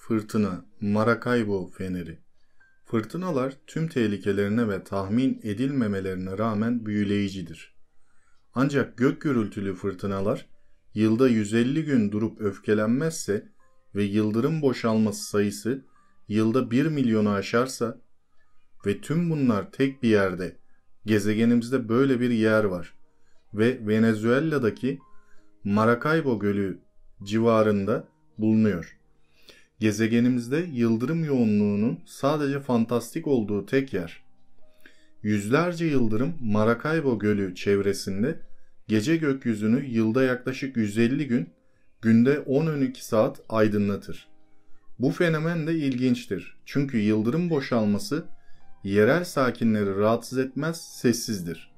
Fırtına, Maracaibo Feneri. Fırtınalar tüm tehlikelerine ve tahmin edilmemelerine rağmen büyüleyicidir. Ancak gök gürültülü fırtınalar yılda 150 gün durup öfkelenmezse ve yıldırım boşalması sayısı yılda 1 milyonu aşarsa ve tüm bunlar tek bir yerde, gezegenimizde böyle bir yer var ve Venezuela'daki Maracaibo Gölü civarında bulunuyor. Gezegenimizde yıldırım yoğunluğunun sadece fantastik olduğu tek yer. Yüzlerce yıldırım Maracaibo Gölü çevresinde gece gökyüzünü yılda yaklaşık 150 gün, günde 10-12 saat aydınlatır. Bu fenomen de ilginçtir. Çünkü yıldırım boşalması yerel sakinleri rahatsız etmez, sessizdir.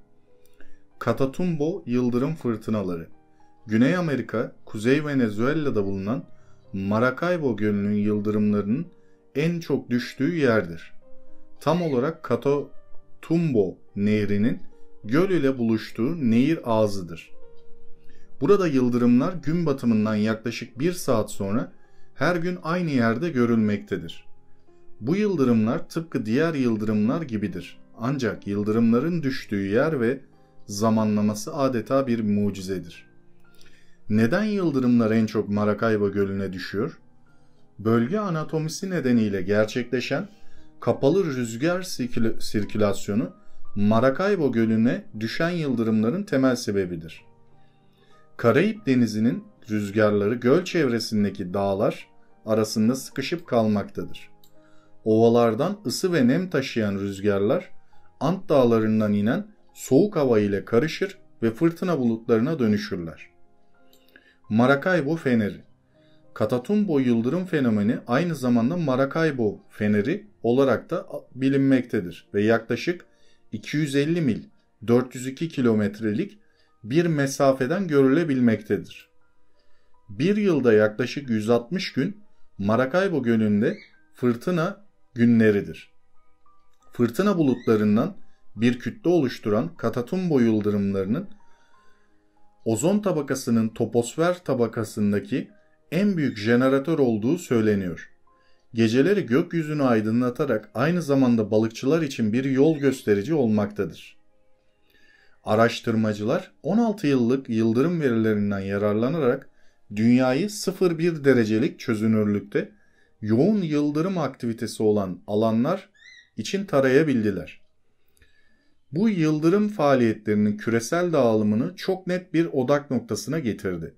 Catatumbo yıldırım fırtınaları. Güney Amerika, Kuzey Venezuela'da bulunan Maracaibo Gölü'nün yıldırımlarının en çok düştüğü yerdir. Tam olarak Catatumbo Nehri'nin göl ile buluştuğu nehir ağzıdır. Burada yıldırımlar gün batımından yaklaşık 1 saat sonra her gün aynı yerde görülmektedir. Bu yıldırımlar tıpkı diğer yıldırımlar gibidir. Ancak yıldırımların düştüğü yer ve zamanlaması adeta bir mucizedir. Neden yıldırımlar en çok Maracaibo Gölü'ne düşüyor? Bölge anatomisi nedeniyle gerçekleşen kapalı rüzgar sirkülasyonu Maracaibo Gölü'ne düşen yıldırımların temel sebebidir. Karayip Denizi'nin rüzgarları göl çevresindeki dağlar arasında sıkışıp kalmaktadır. Ovalardan ısı ve nem taşıyan rüzgarlar Ant dağlarından inen soğuk hava ile karışır ve fırtına bulutlarına dönüşürler. Maracaibo Feneri. Catatumbo yıldırım fenomeni aynı zamanda Maracaibo Feneri olarak da bilinmektedir ve yaklaşık 250 mil 402 kilometrelik bir mesafeden görülebilmektedir. Bir yılda yaklaşık 160 gün Maracaibo Gölü'nde fırtına günleridir. Fırtına bulutlarından bir kütle oluşturan Catatumbo yıldırımlarının ozon tabakasının toposfer tabakasındaki en büyük jeneratör olduğu söyleniyor. Geceleri gökyüzünü aydınlatarak aynı zamanda balıkçılar için bir yol gösterici olmaktadır. Araştırmacılar 16 yıllık yıldırım verilerinden yararlanarak dünyayı 0,1 derecelik çözünürlükte yoğun yıldırım aktivitesi olan alanlar için tarayabildiler. Bu yıldırım faaliyetlerinin küresel dağılımını çok net bir odak noktasına getirdi.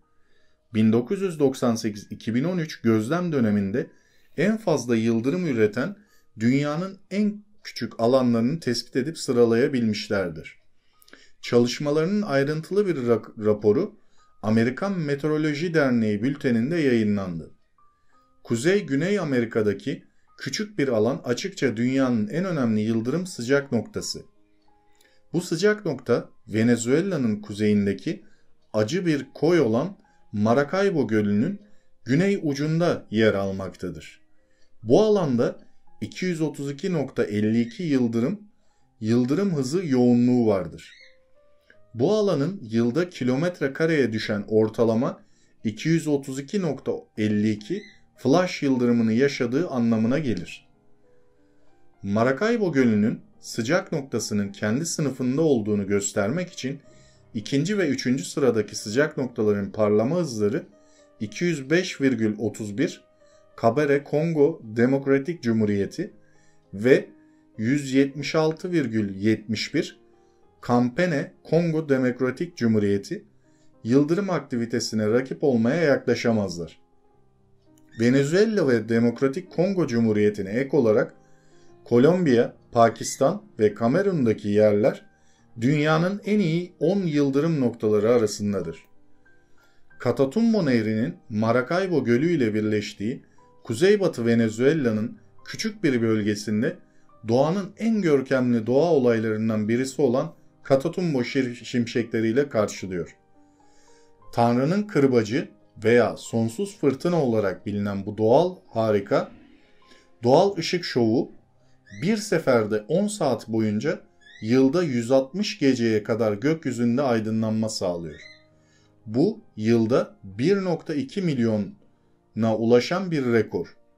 1998-2013 gözlem döneminde en fazla yıldırım üreten dünyanın en küçük alanlarını tespit edip sıralayabilmişlerdir. Çalışmalarının ayrıntılı bir raporu Amerikan Meteoroloji Derneği bülteninde yayınlandı. Kuzey-Güney Amerika'daki küçük bir alan açıkça dünyanın en önemli yıldırım sıcak noktası. Bu sıcak nokta Venezuela'nın kuzeyindeki acı bir koy olan Maracaibo Gölü'nün güney ucunda yer almaktadır. Bu alanda 232,52 yıldırım hızı yoğunluğu vardır. Bu alanın yılda kilometre kareye düşen ortalama 232,52 flash yıldırımını yaşadığı anlamına gelir. Maracaibo Gölü'nün sıcak noktasının kendi sınıfında olduğunu göstermek için ikinci ve üçüncü sıradaki sıcak noktaların parlama hızları 205,31 Kabare Kongo Demokratik Cumhuriyeti ve 176,71 Kampene Kongo Demokratik Cumhuriyeti yıldırım aktivitesine rakip olmaya yaklaşamazlar. Venezuela ve Demokratik Kongo Cumhuriyeti'ne ek olarak Kolombiya, Pakistan ve Kamerun'daki yerler dünyanın en iyi 10 yıldırım noktaları arasındadır. Catatumbo Nehri'nin Maracaibo Gölü ile birleştiği Kuzeybatı Venezuela'nın küçük bir bölgesinde doğanın en görkemli doğa olaylarından birisi olan Catatumbo şimşekleriyle karşılıyor. Tanrı'nın kırbacı veya sonsuz fırtına olarak bilinen bu doğal harika, doğal ışık şovu bir seferde 10 saat boyunca yılda 160 geceye kadar gökyüzünde aydınlanma sağlıyor. Bu yılda 1,2 milyona ulaşan bir rekor.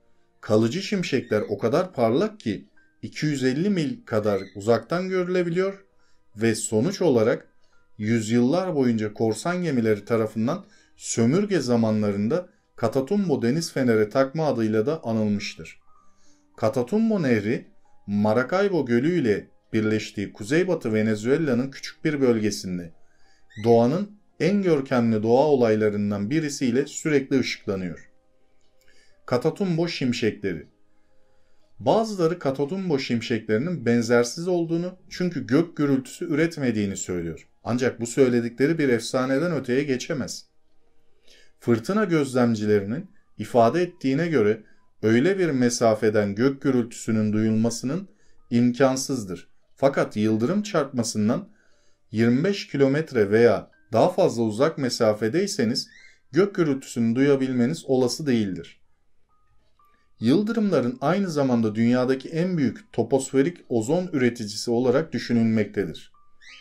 Kalıcı şimşekler o kadar parlak ki 250 mil kadar uzaktan görülebiliyor ve sonuç olarak yüzyıllar boyunca korsan gemileri tarafından sömürge zamanlarında Catatumbo deniz feneri takma adıyla da anılmıştır. Catatumbo Nehri, Maracaibo Gölü ile birleştiği kuzeybatı Venezuela'nın küçük bir bölgesinde doğanın en görkemli doğa olaylarından birisiyle sürekli ışıklanıyor. Catatumbo şimşekleri. Bazıları Catatumbo şimşeklerinin benzersiz olduğunu, çünkü gök gürültüsü üretmediğini söylüyor. Ancak bu söyledikleri bir efsaneden öteye geçemez. Fırtına gözlemcilerinin ifade ettiğine göre öyle bir mesafeden gök gürültüsünün duyulmasının imkansızdır. Fakat yıldırım çarpmasından 25 kilometre veya daha fazla uzak mesafedeyseniz gök gürültüsünü duyabilmeniz olası değildir. Yıldırımların aynı zamanda dünyadaki en büyük troposferik ozon üreticisi olarak düşünülmektedir.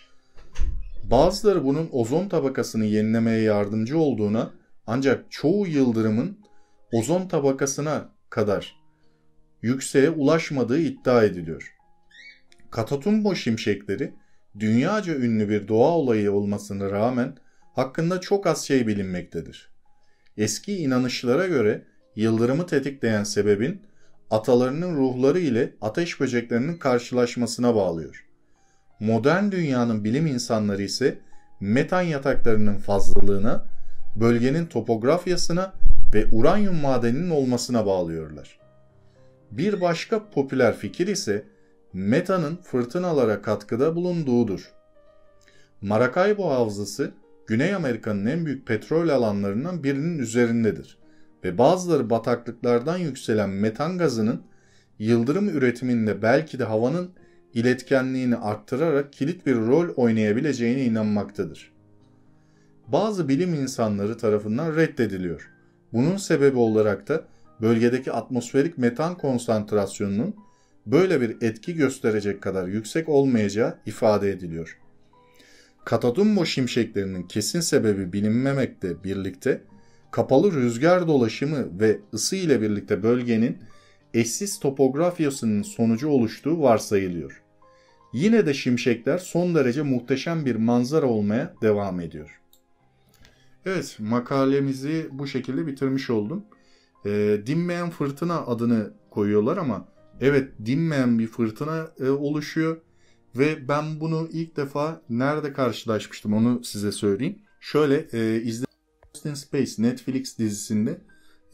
Bazıları bunun ozon tabakasını yenilemeye yardımcı olduğuna, ancak çoğu yıldırımın ozon tabakasına kadar yükseğe ulaşmadığı iddia ediliyor. Catatumbo şimşekleri dünyaca ünlü bir doğa olayı olmasına rağmen hakkında çok az şey bilinmektedir. Eski inanışlara göre yıldırımı tetikleyen sebebin atalarının ruhları ile ateş böceklerinin karşılaşmasına bağlıyor. Modern dünyanın bilim insanları ise metan yataklarının fazlalığına, bölgenin topografyasına ve uranyum madeninin olmasına bağlıyorlar. Bir başka popüler fikir ise metanın fırtınalara katkıda bulunduğudur. Maracaibo Havzası, Güney Amerika'nın en büyük petrol alanlarından birinin üzerindedir ve bazıları bataklıklardan yükselen metan gazının yıldırım üretiminde belki de havanın iletkenliğini arttırarak kilit bir rol oynayabileceğine inanmaktadır. Bazı bilim insanları tarafından reddediliyor. Bunun sebebi olarak da bölgedeki atmosferik metan konsantrasyonunun böyle bir etki gösterecek kadar yüksek olmayacağı ifade ediliyor. Catatumbo şimşeklerinin kesin sebebi bilinmemekle birlikte kapalı rüzgar dolaşımı ve ısı ile birlikte bölgenin eşsiz topografyasının sonucu oluştuğu varsayılıyor. Yine de şimşekler son derece muhteşem bir manzara olmaya devam ediyor. Evet, makalemizi bu şekilde bitirmiş oldum. Dinmeyen fırtına adını koyuyorlar ama evet, dinmeyen bir fırtına oluşuyor ve ben bunu ilk defa nerede karşılaşmıştım onu size söyleyeyim. Şöyle Lost in Space Netflix dizisinde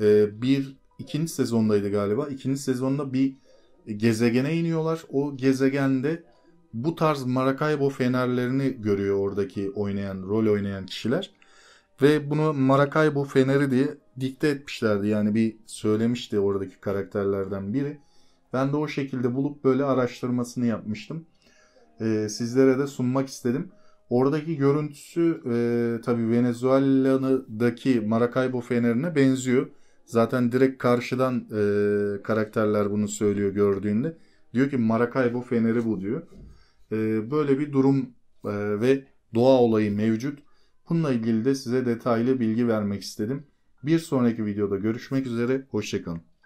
ikinci sezondaydı galiba. İkinci sezonda bir gezegene iniyorlar. O gezegende bu tarz Maracaibo fenerlerini görüyor oradaki rol oynayan kişiler. Ve bunu Maracaibo feneri diye dikte etmişlerdi. Yani bir söylemişti oradaki karakterlerden biri. Ben de o şekilde bulup böyle araştırmasını yapmıştım. Sizlere de sunmak istedim. Oradaki görüntüsü tabii Venezuela'daki Maracaibo fenerine benziyor. Zaten direkt karşıdan karakterler bunu söylüyor gördüğünde. Diyor ki Maracaibo feneri bu diyor. Böyle bir durum ve doğa olayı mevcut. Bununla ilgili de size detaylı bilgi vermek istedim. Bir sonraki videoda görüşmek üzere. Hoşça kalın.